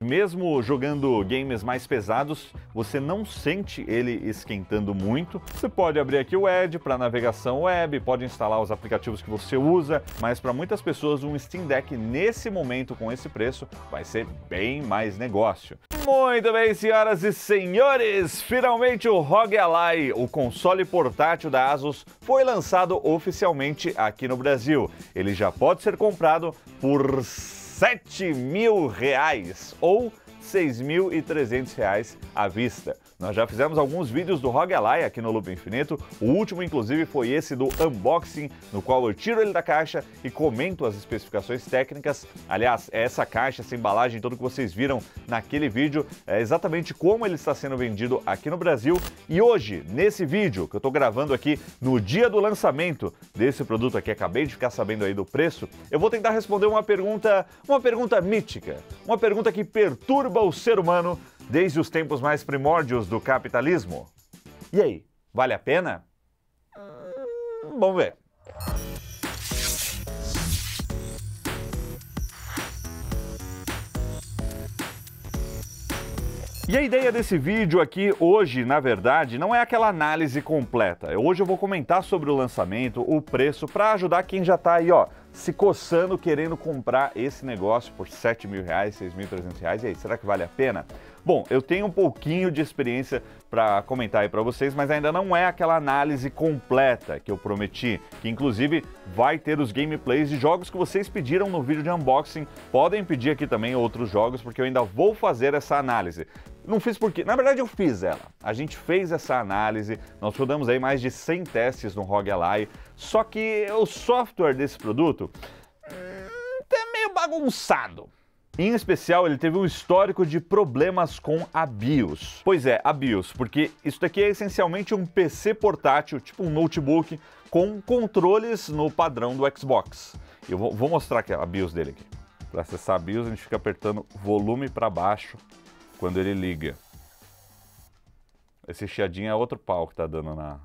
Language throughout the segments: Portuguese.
Mesmo jogando games mais pesados, você não sente ele esquentando muito. Você pode abrir aqui o Edge para navegação web, pode instalar os aplicativos que você usa, mas para muitas pessoas um Steam Deck nesse momento com esse preço vai ser bem mais negócio. Muito bem, senhoras e senhores, finalmente o ROG Ally, o console portátil da Asus, foi lançado oficialmente aqui no Brasil. Ele já pode ser comprado por R$7.000 ou R$6.300 à vista. Nós já fizemos alguns vídeos do ROG Ally aqui no Loop Infinito, o último inclusive foi esse do unboxing, no qual eu tiro ele da caixa e comento as especificações técnicas. Aliás, essa caixa, essa embalagem, tudo que vocês viram naquele vídeo, é exatamente como ele está sendo vendido aqui no Brasil. E hoje, nesse vídeo que eu estou gravando aqui no dia do lançamento desse produto aqui, acabei de ficar sabendo aí do preço, eu vou tentar responder uma pergunta mítica, uma pergunta que perturba o ser humano desde os tempos mais primórdios do capitalismo. E aí, vale a pena? Vamos ver. E a ideia desse vídeo aqui hoje, na verdade, não é aquela análise completa. Hoje eu vou comentar sobre o lançamento, o preço, para ajudar quem já tá aí, ó, se coçando, querendo comprar esse negócio por R$7.000, R$6.300. E aí, será que vale a pena? Bom, eu tenho um pouquinho de experiência para comentar aí para vocês, mas ainda não é aquela análise completa que eu prometi, que inclusive vai ter os gameplays de jogos que vocês pediram no vídeo de unboxing. Podem pedir aqui também outros jogos, porque eu ainda vou fazer essa análise. Não fiz porque... Na verdade, eu fiz ela. A gente fez essa análise, nós rodamos aí mais de 100 testes no ROG Ally, só que o software desse produto é meio bagunçado. Em especial, ele teve um histórico de problemas com a BIOS. Pois é, a BIOS, porque isso daqui é essencialmente um PC portátil, tipo um notebook, com controles no padrão do Xbox. Eu vou mostrar aqui a BIOS dele aqui. Para acessar a BIOS, a gente fica apertando volume para baixo quando ele liga. Esse chiadinho é outro pau que tá dando na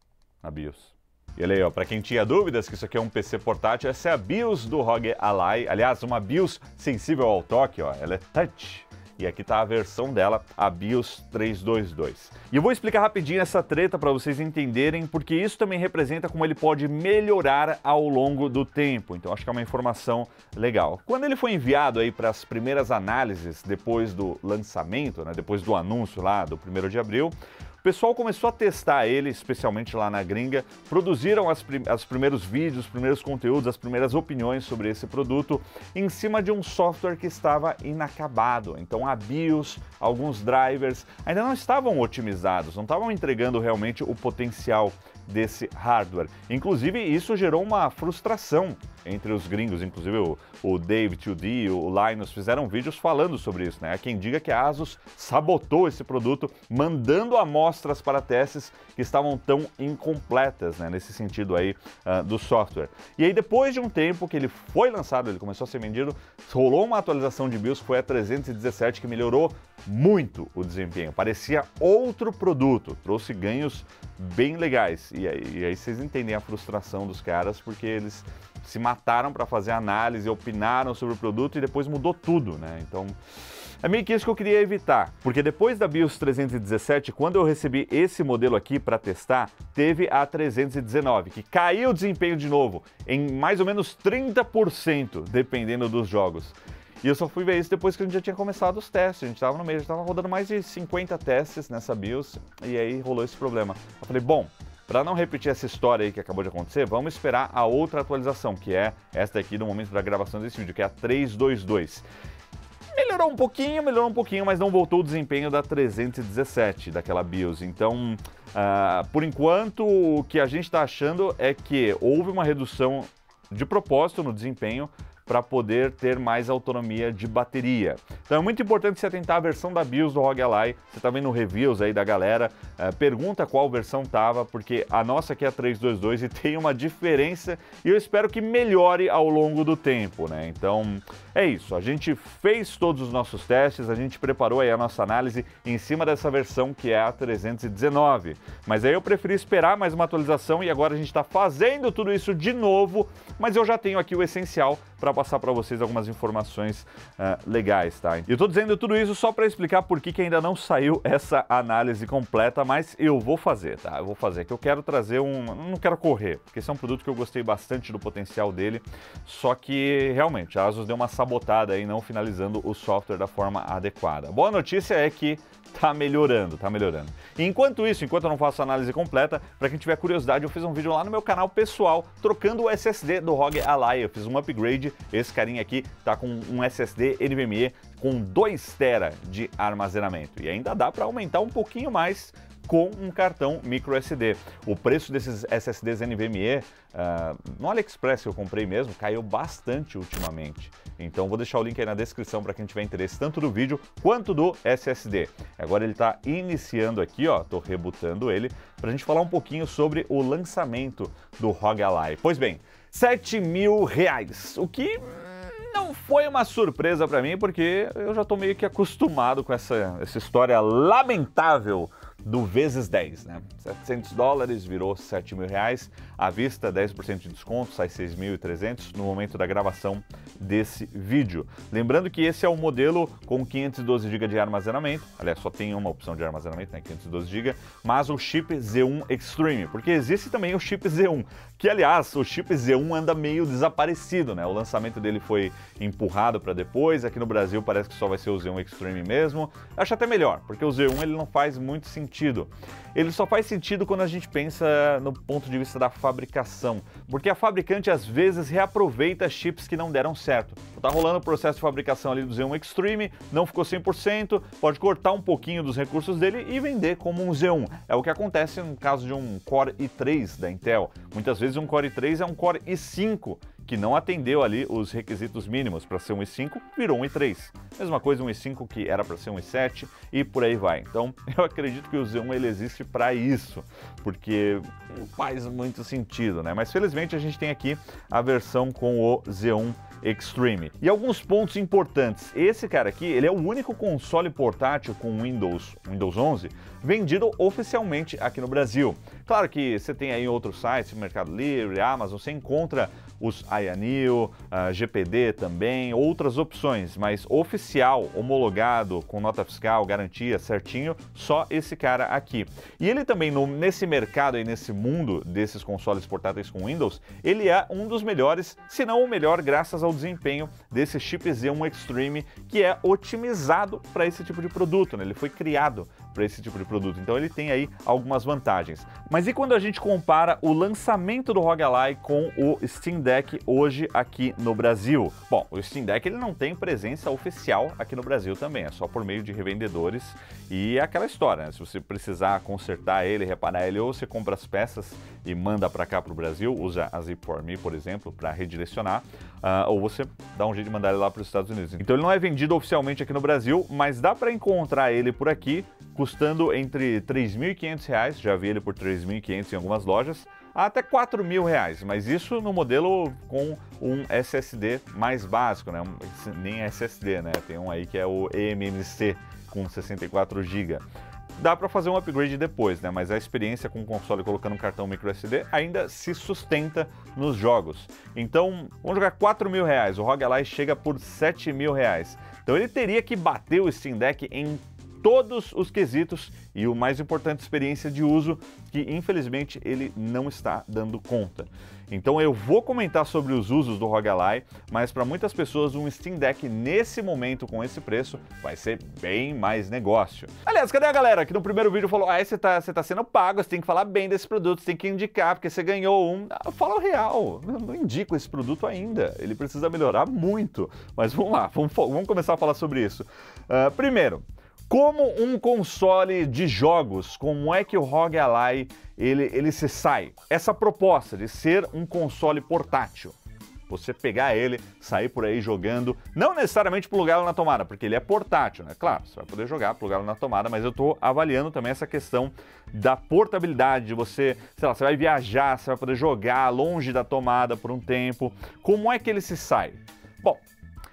BIOS. E olha aí, ó, para quem tinha dúvidas que isso aqui é um PC portátil, essa é a BIOS do ROG Ally. Aliás, uma BIOS sensível ao toque, ó, ela é touch. E aqui tá a versão dela, a BIOS 322. E eu vou explicar rapidinho essa treta para vocês entenderem, porque isso também representa como ele pode melhorar ao longo do tempo. Então acho que é uma informação legal. Quando ele foi enviado aí para as primeiras análises depois do lançamento, né, depois do anúncio lá do 1º de abril, o pessoal começou a testar ele, especialmente lá na gringa, produziram os primeiros vídeos, os primeiros conteúdos, as primeiras opiniões sobre esse produto em cima de um software que estava inacabado. Então a BIOS, alguns drivers ainda não estavam otimizados, não estavam entregando realmente o potencial desse hardware. Inclusive isso gerou uma frustração entre os gringos, inclusive o Dave 2D, o Linus fizeram vídeos falando sobre isso, né? Há quem diga que a Asus sabotou esse produto, mandando amostras para testes que estavam tão incompletas, né? Nesse sentido aí do software. E aí depois de um tempo que ele foi lançado, ele começou a ser vendido, rolou uma atualização de BIOS, foi a 317, que melhorou muito o desempenho. Parecia outro produto, trouxe ganhos bem legais. E aí vocês entendem a frustração dos caras, porque eles se mataram para fazer análise, opinaram sobre o produto e depois mudou tudo, né? Então, é meio que isso que eu queria evitar, porque depois da BIOS 317, quando eu recebi esse modelo aqui para testar, teve a 319, que caiu o desempenho de novo, em mais ou menos 30%, dependendo dos jogos. E eu só fui ver isso depois que a gente já tinha começado os testes, a gente estava no meio, já estava rodando mais de 50 testes nessa BIOS, e aí rolou esse problema. Eu falei, bom, para não repetir essa história aí que acabou de acontecer, vamos esperar a outra atualização, que é esta aqui no momento da gravação desse vídeo, que é a 322. Melhorou um pouquinho, mas não voltou o desempenho da 317, daquela BIOS. Então, por enquanto, o que a gente está achando é que houve uma redução de propósito no desempenho, para poder ter mais autonomia de bateria. Então é muito importante se atentar à versão da BIOS do ROG Ally. Você está vendo reviews aí da galera, pergunta qual versão tava, porque a nossa aqui é a 322 e tem uma diferença e eu espero que melhore ao longo do tempo, né? Então é isso, a gente fez todos os nossos testes, a gente preparou aí a nossa análise em cima dessa versão que é a 319, mas aí eu preferi esperar mais uma atualização e agora a gente está fazendo tudo isso de novo, mas eu já tenho aqui o essencial para passar para vocês algumas informações legais, tá? E eu tô dizendo tudo isso só para explicar por que ainda não saiu essa análise completa, mas eu vou fazer, tá? Eu vou fazer, que eu quero trazer não quero correr, porque esse é um produto que eu gostei bastante do potencial dele, só que realmente a Asus deu uma sabotada aí, não finalizando o software da forma adequada. A boa notícia é que tá melhorando, tá melhorando. E enquanto isso, enquanto eu não faço a análise completa, para quem tiver curiosidade, eu fiz um vídeo lá no meu canal pessoal, trocando o SSD do ROG Ally. Eu fiz um upgrade, esse carinha aqui tá com um SSD NVMe com 2 TB de armazenamento. E ainda dá para aumentar um pouquinho mais com um cartão microSD. O preço desses SSDs NVMe, no AliExpress que eu comprei mesmo, caiu bastante ultimamente. Então vou deixar o link aí na descrição para quem tiver interesse tanto do vídeo quanto do SSD. Agora ele está iniciando aqui, ó, tô rebutando ele, para a gente falar um pouquinho sobre o lançamento do ROG Ally. Pois bem, R$7.000, o que não foi uma surpresa para mim, porque eu já tô meio que acostumado com essa história lamentável do vezes 10, né? $700 virou R$7.000, à vista 10% de desconto, sai 6.300 no momento da gravação desse vídeo. Lembrando que esse é o modelo com 512 GB de armazenamento, aliás, só tem uma opção de armazenamento, né? 512 GB, mas o chip Z1 Extreme, porque existe também o chip Z1, que aliás, o chip Z1 anda meio desaparecido, né? O lançamento dele foi empurrado para depois, aqui no Brasil parece que só vai ser o Z1 Extreme mesmo. Acho até melhor, porque o Z1 ele não faz muito sentido. Ele só faz sentido quando a gente pensa no ponto de vista da fabricação, porque a fabricante às vezes reaproveita chips que não deram certo. Tá rolando o processo de fabricação ali do Z1 Extreme, não ficou 100%, pode cortar um pouquinho dos recursos dele e vender como um Z1. É o que acontece no caso de um Core i3 da Intel. Muitas vezes um Core i3 é um Core i5, que não atendeu ali os requisitos mínimos para ser um i5, virou um i3. Mesma coisa um i5 que era para ser um i7 e por aí vai. Então eu acredito que o Z1 ele existe para isso, porque não faz muito sentido, né? Mas felizmente a gente tem aqui a versão com o Z1 Extreme. E alguns pontos importantes. Esse cara aqui, ele é o único console portátil com Windows 11 vendido oficialmente aqui no Brasil. Claro que você tem aí outros sites, Mercado Livre, Amazon, você encontra os Ayaneo, GPD também, outras opções, mas oficial, homologado, com nota fiscal, garantia, certinho, só esse cara aqui. E ele também, nesse mercado e nesse mundo desses consoles portáteis com Windows, ele é um dos melhores, se não o melhor, graças ao desempenho desse chip Z1 Extreme, que é otimizado para esse tipo de produto, né? Ele foi criado para esse tipo de produto, então ele tem aí algumas vantagens. Mas e quando a gente compara o lançamento do ROG Ally com o Steam Deck hoje aqui no Brasil? Bom, o Steam Deck ele não tem presença oficial aqui no Brasil também, é só por meio de revendedores e é aquela história, né? Se você precisar consertar ele, reparar ele, ou você compra as peças e manda para cá para o Brasil, usa a Zip4Me, por exemplo, para redirecionar, ou você dá um jeito de mandar ele lá para os Estados Unidos. Então ele não é vendido oficialmente aqui no Brasil, mas dá para encontrar ele por aqui, custando entre R$3.500, já vi ele por R$3.500 em algumas lojas, até R$4.000, mas isso no modelo com um SSD mais básico, né? Nem SSD, né? Tem um aí que é o eMMC com 64 GB. Dá para fazer um upgrade depois, né? Mas a experiência com o console colocando um cartão microSD ainda se sustenta nos jogos. Então, vamos jogar R$4.000, o ROG Ally chega por R$7.000. Então ele teria que bater o Steam Deck em todos os quesitos e o mais importante, experiência de uso, que infelizmente ele não está dando conta. Então eu vou comentar sobre os usos do ROG Ally, mas para muitas pessoas um Steam Deck nesse momento com esse preço vai ser bem mais negócio. Aliás, cadê a galera que no primeiro vídeo falou: você tá sendo pago, você tem que falar bem desse produto, você tem que indicar porque você ganhou um. Fala o real, eu não indico esse produto ainda, ele precisa melhorar muito. Mas vamos lá, vamos começar a falar sobre isso. Primeiro, como um console de jogos, como é que o ROG Ally ele se sai? Essa proposta de ser um console portátil, você pegar ele, sair por aí jogando, não necessariamente plugá-lo na tomada, porque ele é portátil, né? Claro, você vai poder jogar, plugá-lo na tomada, mas eu estou avaliando também essa questão da portabilidade, de você, sei lá, você vai viajar, você vai poder jogar longe da tomada por um tempo. Como é que ele se sai? Bom,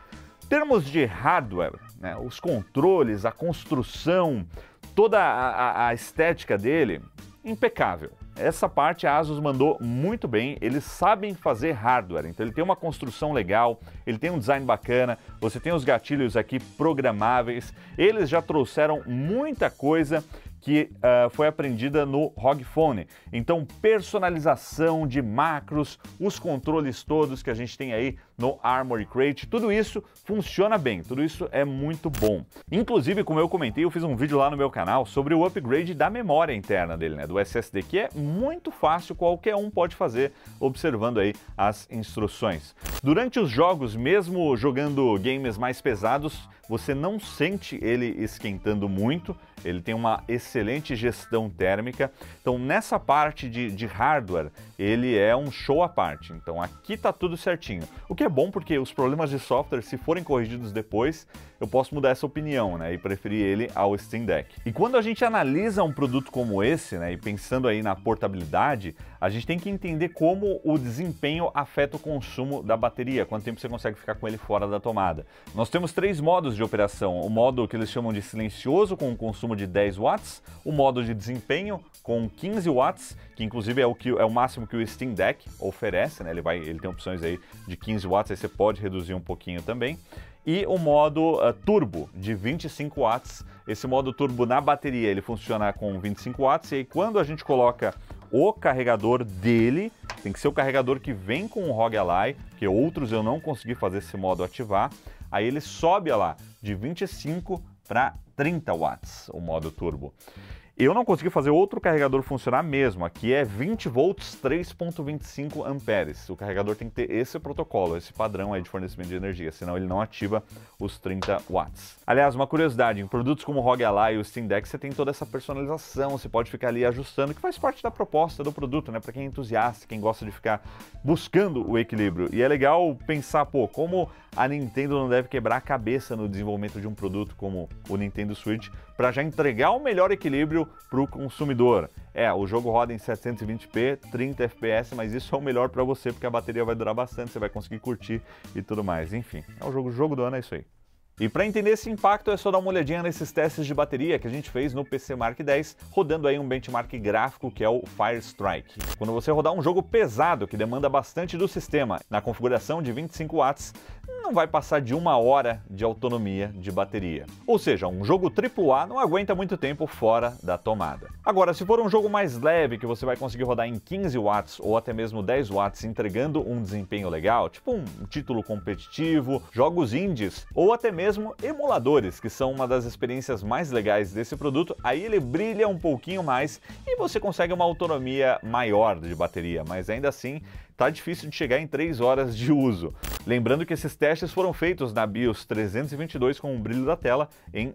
Em termos de hardware, né, os controles, a construção, toda a estética dele, impecável. Essa parte a Asus mandou muito bem, eles sabem fazer hardware, então ele tem uma construção legal, ele tem um design bacana, você tem os gatilhos aqui programáveis, eles já trouxeram muita coisa que foi aprendida no ROG Phone. Então, personalização de macros, os controles todos que a gente tem aí no Armoury Crate, tudo isso funciona bem, tudo isso é muito bom. Inclusive, como eu comentei, eu fiz um vídeo lá no meu canal sobre o upgrade da memória interna dele, né, do SSD, que é muito fácil, qualquer um pode fazer observando aí as instruções. Durante os jogos, mesmo jogando games mais pesados, você não sente ele esquentando muito, ele tem uma excelente gestão térmica, então nessa parte de hardware ele é um show à parte, então aqui tá tudo certinho. O que é bom porque os problemas de software, se forem corrigidos depois, eu posso mudar essa opinião, né, e preferir ele ao Steam Deck. E quando a gente analisa um produto como esse, né, e pensando aí na portabilidade, a gente tem que entender como o desempenho afeta o consumo da bateria, quanto tempo você consegue ficar com ele fora da tomada. Nós temos 3 modos de operação, o modo que eles chamam de silencioso, com um consumo de 10 watts, o modo de desempenho com 15 watts, que inclusive é o máximo que o Steam Deck oferece, né? Ele tem opções aí de 15 watts, aí você pode reduzir um pouquinho também. E o modo turbo de 25 watts. Esse modo turbo na bateria ele funciona com 25 watts, e aí quando a gente coloca o carregador dele, tem que ser o carregador que vem com o ROG Ally, que outros eu não consegui fazer esse modo ativar, aí ele sobe lá de 25 para 30 watts, o modo turbo. Eu não consegui fazer outro carregador funcionar mesmo, aqui é 20 volts, 3.25 amperes. O carregador tem que ter esse protocolo, esse padrão aí de fornecimento de energia, senão ele não ativa os 30 watts. Aliás, uma curiosidade, em produtos como o ROG Ally e o Steam Deck você tem toda essa personalização, você pode ficar ali ajustando, que faz parte da proposta do produto, né? Para quem é entusiasta, quem gosta de ficar buscando o equilíbrio. E é legal pensar, pô, como a Nintendo não deve quebrar a cabeça no desenvolvimento de um produto como o Nintendo Switch para já entregar o melhor equilíbrio para o consumidor. O jogo roda em 720p, 30 fps, mas isso é o melhor para você porque a bateria vai durar bastante, você vai conseguir curtir e tudo mais. Enfim, é o jogo do ano, é isso aí. E para entender esse impacto é só dar uma olhadinha nesses testes de bateria que a gente fez no PC Mark X, rodando aí um benchmark gráfico que é o Firestrike. Quando você rodar um jogo pesado que demanda bastante do sistema, na configuração de 25 watts, não vai passar de 1 hora de autonomia de bateria. Ou seja, um jogo AAA não aguenta muito tempo fora da tomada. Agora, se for um jogo mais leve que você vai conseguir rodar em 15 watts ou até mesmo 10 watts entregando um desempenho legal, tipo um título competitivo, jogos indies ou até mesmo emuladores, que são uma das experiências mais legais desse produto, aí ele brilha um pouquinho mais e você consegue uma autonomia maior de bateria, mas ainda assim tá difícil de chegar em 3 horas de uso. Lembrando que esses testes foram feitos na BIOS 322 com o brilho da tela em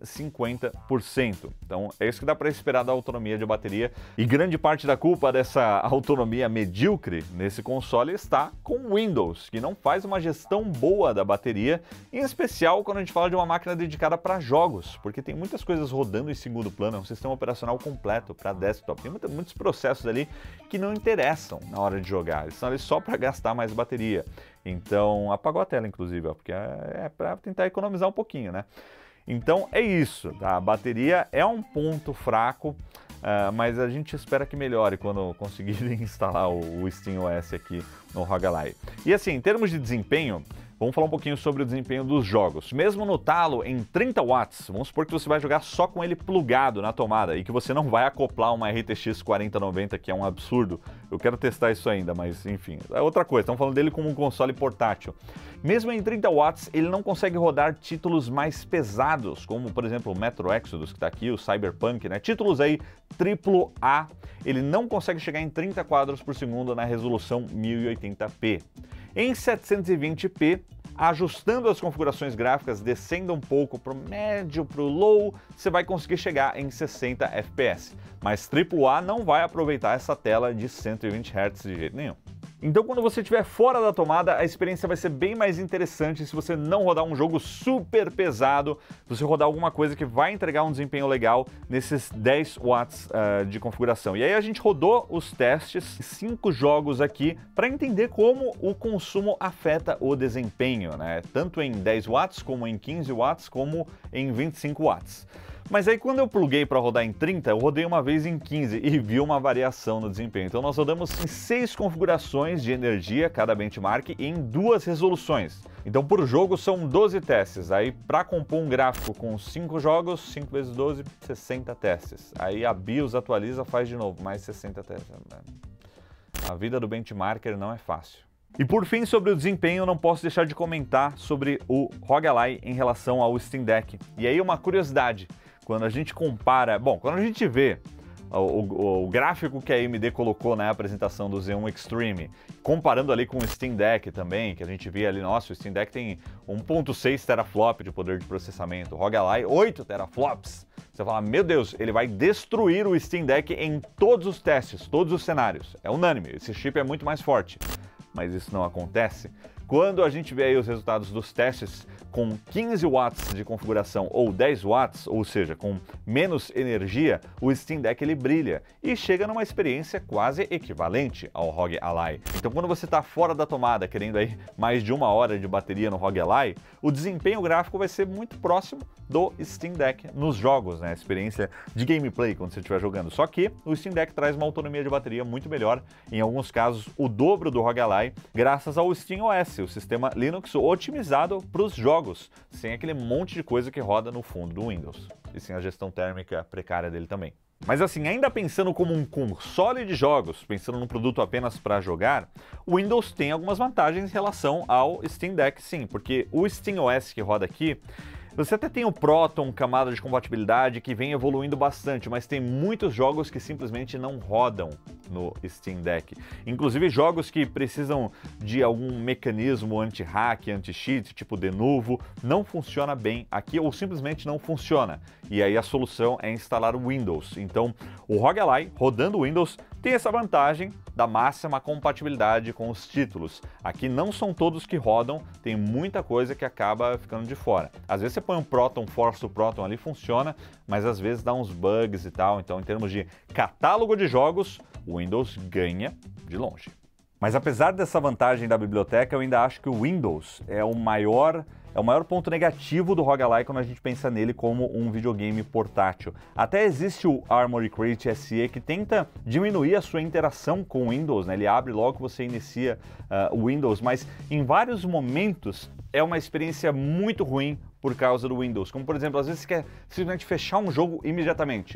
50%. Então é isso que dá para esperar da autonomia de bateria, e grande parte da culpa dessa autonomia medíocre nesse console está com o Windows, que não faz uma gestão boa da bateria, em especial quando a gente fala de uma máquina dedicada para jogos, porque tem muitas coisas rodando em segundo plano, é um sistema operacional completo para desktop, tem muitos processos ali que não interessam na hora de jogar, eles estão ali só para gastar mais bateria. Então, apagou a tela, inclusive, ó, porque é para tentar economizar um pouquinho, né? Então, é isso, tá? A bateria é um ponto fraco, mas a gente espera que melhore quando conseguirem instalar o SteamOS aqui no ROG Ally. E assim, em termos de desempenho, vamos falar um pouquinho sobre o desempenho dos jogos. Mesmo no talo em 30 watts, vamos supor que você vai jogar só com ele plugado na tomada e que você não vai acoplar uma RTX 4090, que é um absurdo. Eu quero testar isso ainda, mas enfim, é outra coisa. Estamos falando dele como um console portátil. Mesmo em 30 watts, ele não consegue rodar títulos mais pesados, como por exemplo o Metro Exodus, que está aqui, o Cyberpunk, né? Títulos aí AAA, ele não consegue chegar em 30 quadros por segundo na resolução 1080p. Em 720p, ajustando as configurações gráficas, descendo um pouco para o médio, para o low, você vai conseguir chegar em 60 fps. Mas AAA não vai aproveitar essa tela de 120 Hz de jeito nenhum. Então quando você estiver fora da tomada, a experiência vai ser bem mais interessante se você não rodar um jogo super pesado, se você rodar alguma coisa que vai entregar um desempenho legal nesses 10 watts de configuração. E aí a gente rodou os testes, 5 jogos aqui, para entender como o consumo afeta o desempenho, né? Tanto em 10 watts, como em 15 watts, como em 25 watts. Mas aí quando eu pluguei para rodar em 30, eu rodei uma vez em 15 e vi uma variação no desempenho. Então nós rodamos em 6 configurações de energia, cada benchmark, em 2 resoluções. Então por jogo são 12 testes. Aí para compor um gráfico com 5 jogos, 5 vezes 12, 60 testes. Aí a BIOS atualiza, faz de novo, mais 60 testes. A vida do benchmarker não é fácil. E por fim, sobre o desempenho, não posso deixar de comentar sobre o ROG Ally em relação ao Steam Deck. E aí uma curiosidade, quando a gente compara, quando a gente vê o gráfico que a AMD colocou na apresentação do Z1 Extreme, comparando ali com o Steam Deck também, que a gente vê ali, nossa, o Steam Deck tem 1.6 teraflop de poder de processamento, o ROG Ally 8 teraflops. Você fala, meu Deus, ele vai destruir o Steam Deck em todos os testes, todos os cenários. É unânime, esse chip é muito mais forte. Mas isso não acontece. Quando a gente vê aí os resultados dos testes com 15 watts de configuração ou 10 watts, ou seja, com menos energia, o Steam Deck ele brilha e chega numa experiência quase equivalente ao ROG Ally. Então quando você está fora da tomada, querendo aí mais de 1 hora de bateria no ROG Ally, o desempenho gráfico vai ser muito próximo do Steam Deck nos jogos, né? A experiência de gameplay quando você estiver jogando. Só que o Steam Deck traz uma autonomia de bateria muito melhor, em alguns casos o dobro do ROG Ally, graças ao SteamOS, o sistema Linux otimizado para os jogos, sem aquele monte de coisa que roda no fundo do Windows, e sem a gestão térmica precária dele também. Mas assim, ainda pensando como um console de jogos, pensando num produto apenas para jogar, o Windows tem algumas vantagens em relação ao Steam Deck, sim, porque o SteamOS que roda aqui, você até tem o Proton, camada de compatibilidade, que vem evoluindo bastante, mas tem muitos jogos que simplesmente não rodam no Steam Deck. Inclusive jogos que precisam de algum mecanismo anti-hack, anti-cheat, tipo Denuvo, não funciona bem aqui ou simplesmente não funciona. E aí a solução é instalar o Windows. Então o ROG Ally, rodando o Windows, tem essa vantagem da máxima compatibilidade com os títulos. Aqui não são todos que rodam, tem muita coisa que acaba ficando de fora. Às vezes você põe um Proton, força o Proton ali, funciona, mas às vezes dá uns bugs e tal. Então, em termos de catálogo de jogos, o Windows ganha de longe. Mas apesar dessa vantagem da biblioteca, eu ainda acho que o Windows é o maior ponto negativo do ROG Ally quando a gente pensa nele como um videogame portátil. Até existe o Armoury Crate SE que tenta diminuir a sua interação com o Windows, né? Ele abre logo que você inicia o Windows, mas em vários momentos é uma experiência muito ruim por causa do Windows. Como por exemplo, às vezes você quer simplesmente fechar um jogo imediatamente.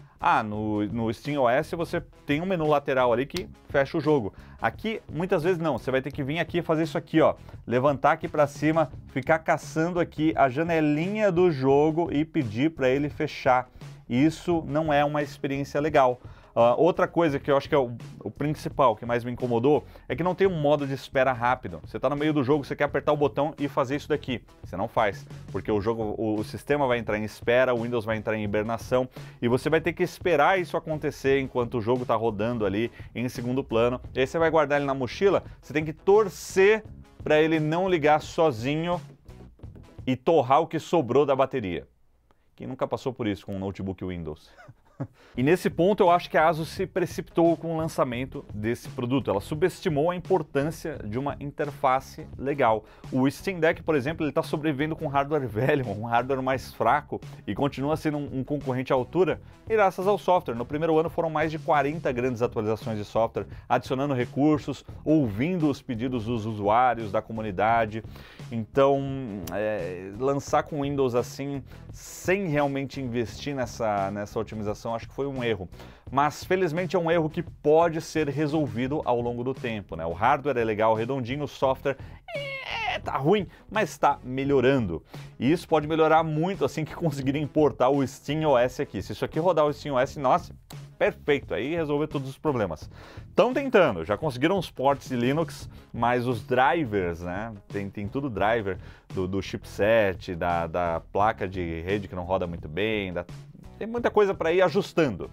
No SteamOS você tem um menu lateral ali que fecha o jogo. Aqui, muitas vezes não, você vai ter que vir aqui e fazer isso aqui, ó. Levantar aqui para cima, ficar caçando aqui a janelinha do jogo e pedir para ele fechar. Isso não é uma experiência legal. Outra coisa que eu acho que é o principal, que mais me incomodou, é que não tem um modo de espera rápido. Você está no meio do jogo, você quer apertar o botão e fazer isso daqui. Você não faz, porque o sistema vai entrar em espera, o Windows vai entrar em hibernação, e você vai ter que esperar isso acontecer enquanto o jogo está rodando ali em segundo plano. E aí você vai guardar ele na mochila, você tem que torcer para ele não ligar sozinho e torrar o que sobrou da bateria. Quem nunca passou por isso com um notebook Windows? E nesse ponto eu acho que a ASUS se precipitou com o lançamento desse produto. Ela subestimou a importância de uma interface legal. O Steam Deck, por exemplo, ele está sobrevivendo com hardware velho, um hardware mais fraco, e continua sendo um concorrente à altura graças ao software. No primeiro ano foram mais de 40 grandes atualizações de software, adicionando recursos, ouvindo os pedidos dos usuários, da comunidade. Então, lançar com Windows assim, sem realmente investir nessa otimização, acho que foi um erro. Mas felizmente é um erro que pode ser resolvido ao longo do tempo, né? O hardware é legal, redondinho, o software tá ruim, mas está melhorando. E isso pode melhorar muito assim que conseguirem importar o SteamOS aqui. Se isso aqui rodar o SteamOS, nossa, perfeito, aí resolver todos os problemas. Estão tentando, já conseguiram os ports de Linux, mas os drivers, né? Tem tudo driver do chipset, da placa de rede que não roda muito bem, tem muita coisa para ir ajustando.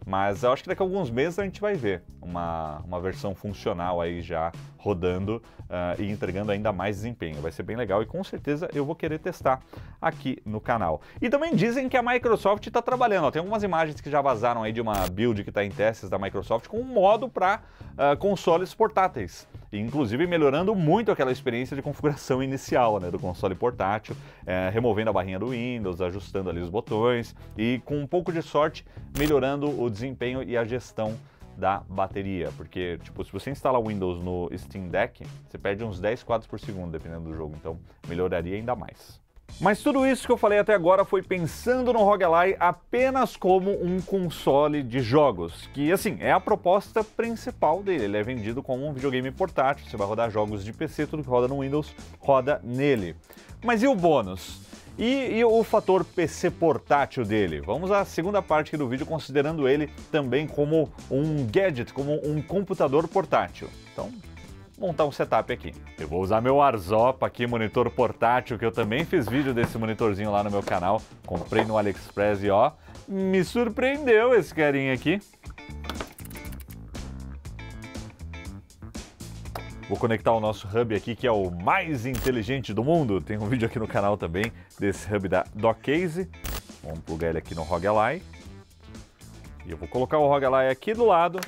Mas eu acho que daqui a alguns meses a gente vai ver uma versão funcional aí já rodando e entregando ainda mais desempenho. Vai ser bem legal e com certeza eu vou querer testar aqui no canal. E também dizem que a Microsoft está trabalhando, ó, tem algumas imagens que já vazaram aí de uma build que está em testes da Microsoft com um modo para consoles portáteis. Inclusive melhorando muito aquela experiência de configuração inicial, né, do console portátil, removendo a barrinha do Windows, ajustando ali os botões e com um pouco de sorte melhorando o desempenho e a gestão da bateria, porque tipo, se você instalar o Windows no Steam Deck, você perde uns 10 quadros por segundo, dependendo do jogo, então melhoraria ainda mais. Mas tudo isso que eu falei até agora foi pensando no ROG Ally apenas como um console de jogos, que assim, é a proposta principal dele, ele é vendido como um videogame portátil, você vai rodar jogos de PC, tudo que roda no Windows roda nele. Mas e o bônus? E o fator PC portátil dele? Vamos à segunda parte aqui do vídeo, considerando ele também como um gadget, como um computador portátil. Então, montar um setup aqui. Eu vou usar meu Arzopa aqui, monitor portátil, que eu também fiz vídeo desse monitorzinho lá no meu canal. Comprei no AliExpress e ó, me surpreendeu esse carinha aqui. Vou conectar o nosso hub aqui, que é o mais inteligente do mundo. Tem um vídeo aqui no canal também desse hub da Dockcase. Vamos plugar ele aqui no ROG Ally. E eu vou colocar o ROG Ally aqui do lado.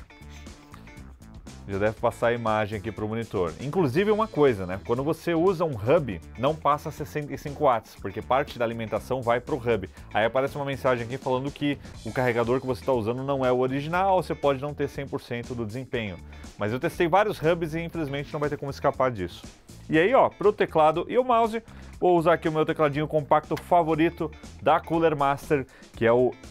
Já deve passar a imagem aqui para o monitor. Inclusive uma coisa, né? Quando você usa um hub, não passa 65 watts, porque parte da alimentação vai para o hub. Aí aparece uma mensagem aqui falando que o carregador que você está usando não é o original, você pode não ter 100% do desempenho. Mas eu testei vários hubs e infelizmente não vai ter como escapar disso. E aí, ó, para o teclado e o mouse, vou usar aqui o meu tecladinho compacto favorito da Cooler Master, que é o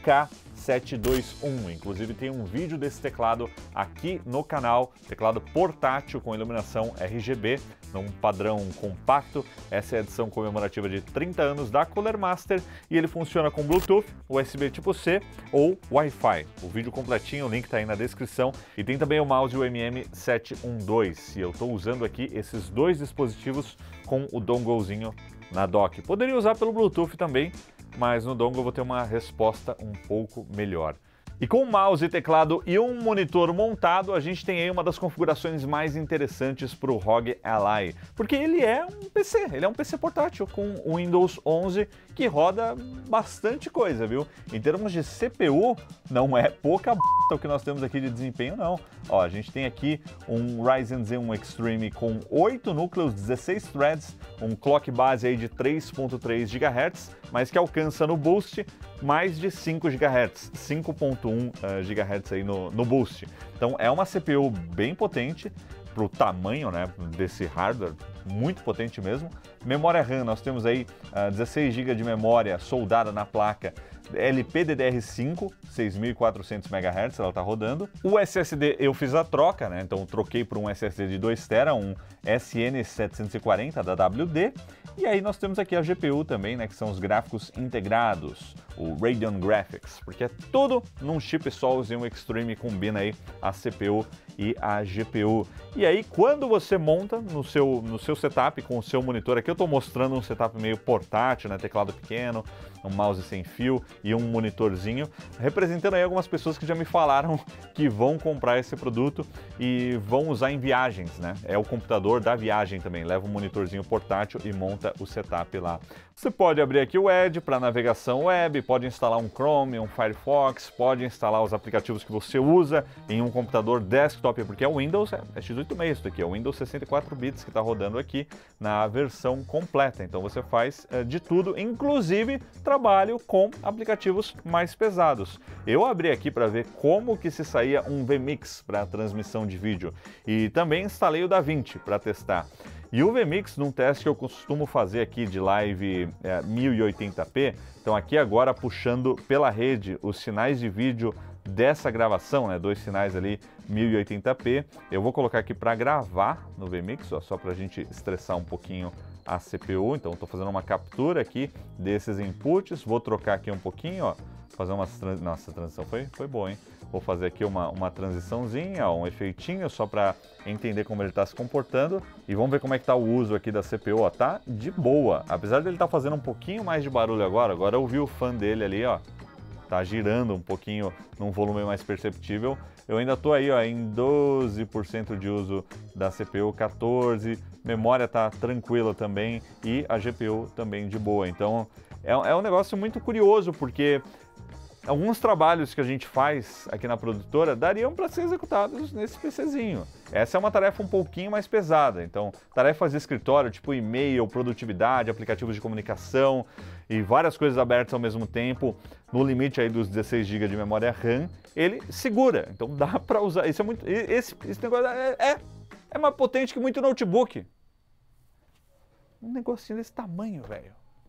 MK721. Inclusive tem um vídeo desse teclado aqui no canal, teclado portátil com iluminação RGB, num padrão compacto. Essa é a edição comemorativa de 30 anos da Cooler Master e ele funciona com Bluetooth, USB tipo C ou Wi-Fi. O vídeo completinho, o link está aí na descrição. E tem também o mouse MM712. E eu estou usando aqui esses dois dispositivos com o donglezinho na dock. Poderia usar pelo Bluetooth também, mas no dongle eu vou ter uma resposta um pouco melhor. E com o mouse, teclado e um monitor montado, a gente tem aí uma das configurações mais interessantes para o ROG Ally, porque ele é um PC, ele é um PC portátil com o Windows 11 que roda bastante coisa, viu? Em termos de CPU, não é pouca o que nós temos aqui de desempenho, não. Ó, a gente tem aqui um Ryzen Z1 Extreme com 8 núcleos, 16 threads, um clock base aí de 3.3 GHz, mas que alcança no boost mais de 5 GHz, 5.1 GHz aí no boost. Então é uma CPU bem potente para o tamanho, né, desse hardware, muito potente mesmo. Memória RAM, nós temos aí 16 GB de memória soldada na placa LPDDR5, 6.400 MHz, ela está rodando. O SSD eu fiz a troca, né? Então troquei por um SSD de 2 TB, um SN740 da WD. E aí nós temos aqui a GPU também, né? Que são os gráficos integrados, o Radeon Graphics, porque é tudo num chip só. O Z1 Extreme combina aí a CPU e a GPU. E aí quando você monta no seu setup com o seu monitor, aqui eu estou mostrando um setup meio portátil, né? Teclado pequeno, um mouse sem fio e um monitorzinho, representando aí algumas pessoas que já me falaram que vão comprar esse produto e vão usar em viagens, né? É o computador da viagem também, leva um monitorzinho portátil e monta o setup lá. Você pode abrir aqui o Edge para navegação web, pode instalar um Chrome, um Firefox, pode instalar os aplicativos que você usa em um computador desktop, porque é o Windows, é x86 isso daqui, é o Windows 64 bits que está rodando aqui na versão completa. Então você faz de tudo, inclusive trabalho com aplicativos mais pesados. Eu abri aqui para ver como que se saía um vMix para transmissão de vídeo e também instalei o DaVinci para testar. E o vMix, num teste que eu costumo fazer aqui de live 1080p, então aqui agora puxando pela rede os sinais de vídeo dessa gravação, né, 2 sinais ali 1080p, eu vou colocar aqui para gravar no vMix, ó, só para a gente estressar um pouquinho a CPU. Então estou fazendo uma captura aqui desses inputs, vou trocar aqui um pouquinho, ó, fazer uma... Nossa, a transição foi boa, hein? Vou fazer aqui uma transiçãozinha, ó, um efeitinho só para entender como ele está se comportando. E vamos ver como é que está o uso aqui da CPU, ó, tá de boa. Apesar dele estar fazendo um pouquinho mais de barulho agora eu ouvi o fã dele ali, ó. tá girando um pouquinho num volume mais perceptível. Eu ainda tô aí, ó, em 12% de uso da CPU, 14%, memória tá tranquila também e a GPU também de boa. Então é um negócio muito curioso, porque alguns trabalhos que a gente faz aqui na produtora dariam para ser executados nesse PCzinho. Essa é uma tarefa um pouquinho mais pesada, então tarefas de escritório, tipo e-mail, produtividade, aplicativos de comunicação e várias coisas abertas ao mesmo tempo, no limite aí dos 16 GB de memória RAM, ele segura, então dá para usar. Isso é muito, esse negócio é mais potente que muito notebook. Um negocinho desse tamanho, velho.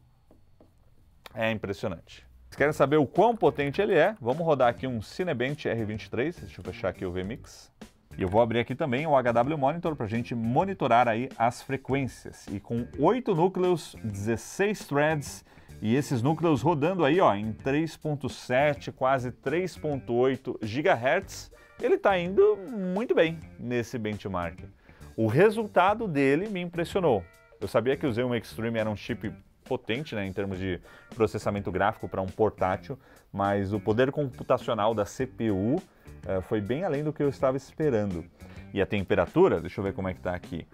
É impressionante. Se querem saber o quão potente ele é, vamos rodar aqui um Cinebench R23, deixa eu fechar aqui o VMix. E eu vou abrir aqui também o HW Monitor para a gente monitorar aí as frequências. E com 8 núcleos, 16 threads, e esses núcleos rodando aí ó, em 3.7, quase 3.8 GHz, ele está indo muito bem nesse benchmark. O resultado dele me impressionou. Eu sabia que o Xeon Extreme era um chip potente, né, em termos de processamento gráfico para um portátil, mas o poder computacional da CPU foi bem além do que eu estava esperando. E a temperatura, deixa eu ver como é que está aqui,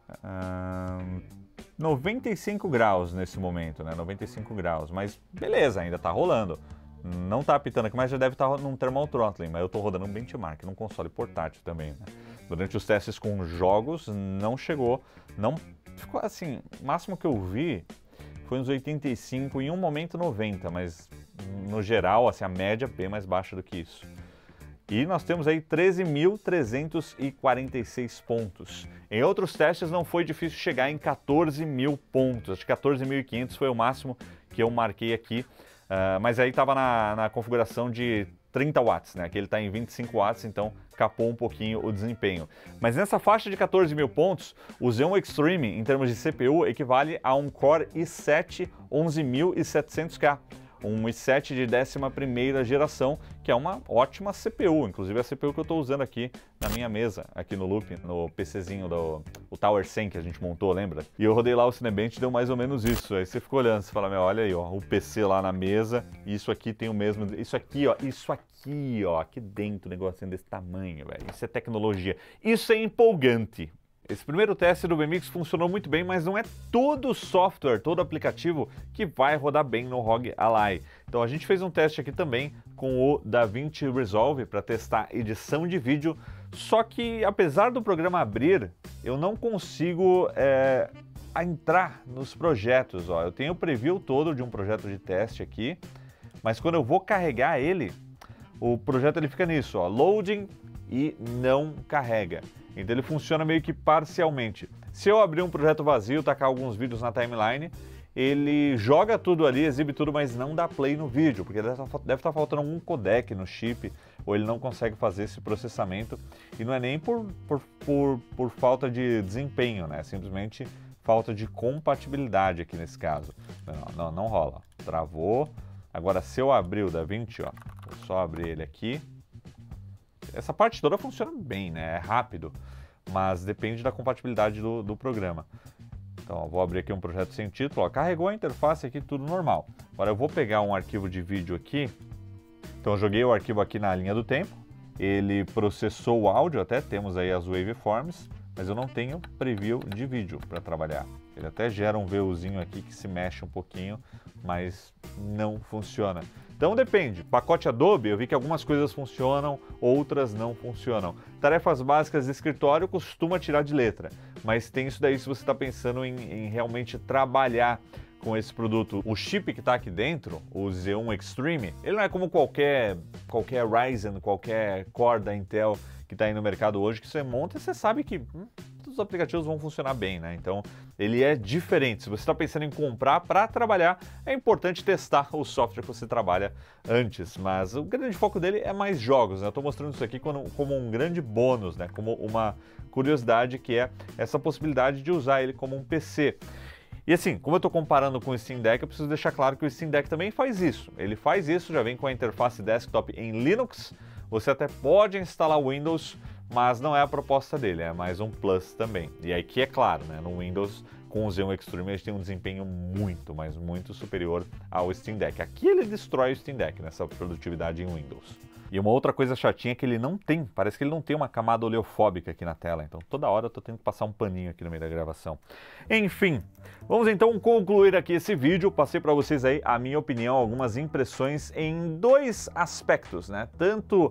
95 graus nesse momento, né, 95 graus, mas beleza, ainda está rolando. Não está apitando aqui, mas já deve estar num thermal throttling, mas eu estou rodando um benchmark num console portátil também, né? Durante os testes com jogos não chegou, não ficou assim, o máximo que eu vi foi uns 85, em um momento 90, mas no geral, assim, a média bem mais baixa do que isso. E nós temos aí 13.346 pontos. Em outros testes não foi difícil chegar em 14.000 pontos, acho que 14.500 foi o máximo que eu marquei aqui, mas aí estava na configuração de 30 watts, né? Aqui ele está em 25 watts, então capou um pouquinho o desempenho. Mas nessa faixa de 14.000 pontos, o Xeon Extreme, em termos de CPU, equivale a um Core i7 11700K, um i7 de 11ª geração, que é uma ótima CPU, inclusive a CPU que eu estou usando aqui na minha mesa, aqui no Loop, no PCzinho o Tower 100 que a gente montou, lembra? E eu rodei lá o Cinebench e deu mais ou menos isso. Aí você ficou olhando, você fala, meu, olha aí, ó, o PC lá na mesa, e isso aqui tem o mesmo, isso aqui, ó, aqui dentro, um negocinho desse tamanho, velho. Isso é tecnologia, isso é empolgante. Esse primeiro teste do VMix funcionou muito bem, mas não é todo software, todo aplicativo que vai rodar bem no ROG Ally. Então a gente fez um teste aqui também com o DaVinci Resolve para testar edição de vídeo, só que apesar do programa abrir, eu não consigo entrar nos projetos. Ó. Eu tenho o preview todo de um projeto de teste aqui, mas quando eu vou carregar ele, o projeto ele fica nisso, ó, loading e não carrega. Então ele funciona meio que parcialmente. Se eu abrir um projeto vazio, tacar alguns vídeos na timeline, ele joga tudo ali, exibe tudo, mas não dá play no vídeo, porque deve estar faltando algum codec no chip, ou ele não consegue fazer esse processamento. E não é nem por falta de desempenho, né? Simplesmente falta de compatibilidade aqui nesse caso. Não rola. Travou. Agora se eu abrir o DaVinci, ó, vou só abrir ele aqui. Essa parte toda funciona bem, né? É rápido, mas depende da compatibilidade do programa. Então, ó, vou abrir aqui um projeto sem título, ó, carregou a interface aqui, tudo normal. Agora eu vou pegar um arquivo de vídeo aqui. Então eu joguei o arquivo aqui na linha do tempo, ele processou o áudio, até temos aí as waveforms, mas eu não tenho preview de vídeo para trabalhar. Ele até gera um VUzinho aqui que se mexe um pouquinho, mas não funciona. Então depende, pacote Adobe, eu vi que algumas coisas funcionam, outras não funcionam. Tarefas básicas de escritório costuma tirar de letra, mas tem isso daí se você está pensando em realmente trabalhar com esse produto. O chip que está aqui dentro, o Xeon Extreme, ele não é como qualquer Ryzen, qualquer Core da Intel que está aí no mercado hoje, que você monta e você sabe que todos os aplicativos vão funcionar bem, né? Então ele é diferente. Se você está pensando em comprar para trabalhar, é importante testar o software que você trabalha antes, mas o grande foco dele é mais jogos, né? Eu estou mostrando isso aqui como um grande bônus, né? Como uma curiosidade, que é essa possibilidade de usar ele como um PC. E assim, como eu estou comparando com o Steam Deck, eu preciso deixar claro que o Steam Deck também faz isso. Ele faz isso, já vem com a interface desktop em Linux. Você até pode instalar o Windows, mas não é a proposta dele, é mais um plus também. E aí que é claro, né? No Windows com o Xeon Extreme ele tem um desempenho muito, mas muito superior ao Steam Deck. Aqui ele destrói o Steam Deck nessa produtividade em Windows. E uma outra coisa chatinha é que ele não tem, parece que ele não tem uma camada oleofóbica aqui na tela, então toda hora eu tô tendo que passar um paninho aqui no meio da gravação. Enfim, vamos então concluir aqui esse vídeo. Passei para vocês aí a minha opinião, algumas impressões em dois aspectos, né? Tanto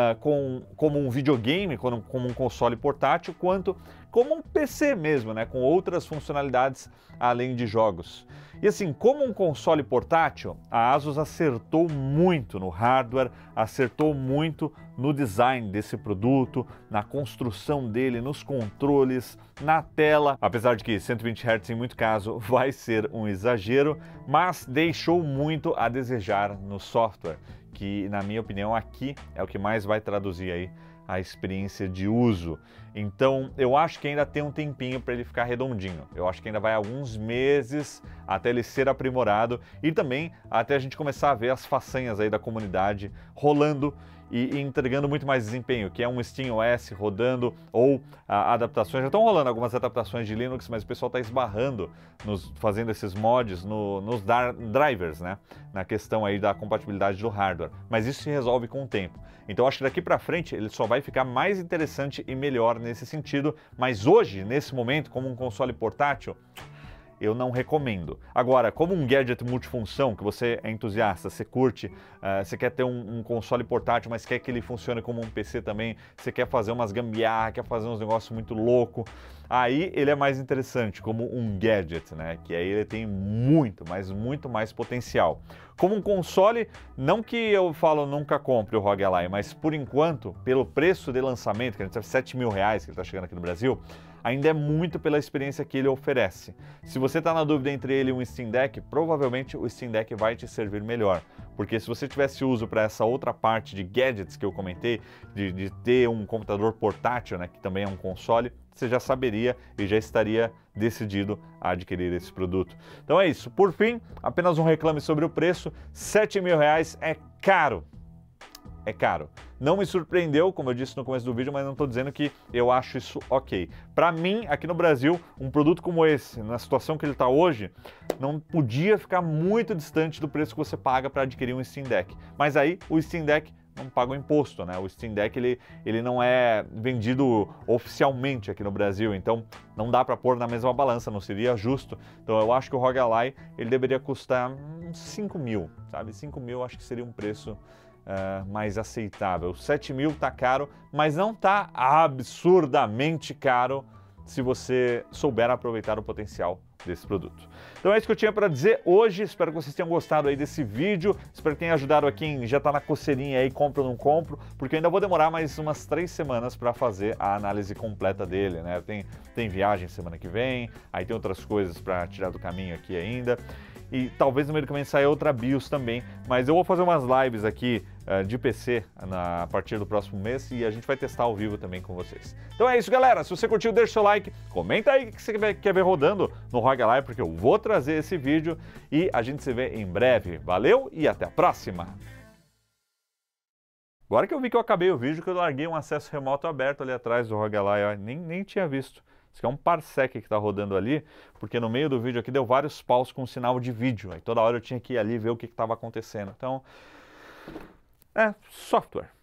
como um videogame, como um console portátil, quanto como um PC mesmo, né? Com outras funcionalidades além de jogos. E assim, como um console portátil, a Asus acertou muito no hardware, acertou muito no design desse produto, na construção dele, nos controles, na tela. Apesar de que 120 Hz em muito caso vai ser um exagero, mas deixou muito a desejar no software, que na minha opinião aqui é o que mais vai traduzir aí a experiência de uso. Então eu acho que ainda tem um tempinho para ele ficar redondinho. Eu acho que ainda vai alguns meses até ele ser aprimorado e também até a gente começar a ver as façanhas aí da comunidade rolando e entregando muito mais desempenho, que é um SteamOS rodando ou adaptações. Já estão rolando algumas adaptações de Linux, mas o pessoal está esbarrando fazendo esses mods nos drivers, né? Na questão aí da compatibilidade do hardware. Mas isso se resolve com o tempo. Então acho que daqui para frente ele só vai ficar mais interessante e melhor nesse sentido. Mas hoje, nesse momento, como um console portátil, eu não recomendo. Agora, como um gadget multifunção, que você é entusiasta, você curte, você quer ter um console portátil, mas quer que ele funcione como um PC também, você quer fazer umas gambiarra, quer fazer uns negócios muito louco, aí ele é mais interessante como um gadget, né? Que aí ele tem muito, mas muito mais potencial. Como um console, não que eu falo nunca compre o ROG Ally, mas por enquanto, pelo preço de lançamento, que a gente sabe R$7.000 que ele está chegando aqui no Brasil, ainda é muito pela experiência que ele oferece. Se você está na dúvida entre ele e um Steam Deck, provavelmente o Steam Deck vai te servir melhor. Porque se você tivesse uso para essa outra parte de gadgets que eu comentei, de ter um computador portátil, né, que também é um console, você já saberia e já estaria decidido a adquirir esse produto. Então é isso. Por fim, apenas um reclame sobre o preço. R$7.000 é caro. É caro. Não me surpreendeu, como eu disse no começo do vídeo, mas não estou dizendo que eu acho isso ok. Para mim, aqui no Brasil, um produto como esse, na situação que ele está hoje, não podia ficar muito distante do preço que você paga para adquirir um Steam Deck. Mas aí, o Steam Deck não paga o imposto, né? O Steam Deck ele não é vendido oficialmente aqui no Brasil, então não dá para pôr na mesma balança, não seria justo. Então eu acho que o ROG Ally ele deveria custar uns 5.000, sabe? 5.000 acho que seria um preço mais aceitável. 7.000 tá caro, mas não tá absurdamente caro se você souber aproveitar o potencial desse produto. Então é isso que eu tinha para dizer hoje. Espero que vocês tenham gostado aí desse vídeo. Espero que tenha ajudado a quem já está na coceirinha aí, compro ou não compro, porque eu ainda vou demorar mais umas 3 semanas para fazer a análise completa dele, né? Tem viagem semana que vem, aí tem outras coisas para tirar do caminho aqui ainda. E talvez no meio do caminho saia outra BIOS também, mas eu vou fazer umas lives aqui de PC a partir do próximo mês e a gente vai testar ao vivo também com vocês. Então é isso, galera. Se você curtiu, deixa o seu like, comenta aí o que você quer ver rodando no ROG Ally, porque eu vou trazer esse vídeo e a gente se vê em breve. Valeu e até a próxima! Agora que eu vi que eu acabei o vídeo, que eu larguei um acesso remoto aberto ali atrás do ROG Ally, ó, nem tinha visto. Isso aqui é um parsec que está rodando ali, porque no meio do vídeo aqui deu vários paus com sinal de vídeo. Aí toda hora eu tinha que ir ali ver o que estava acontecendo. Então, software.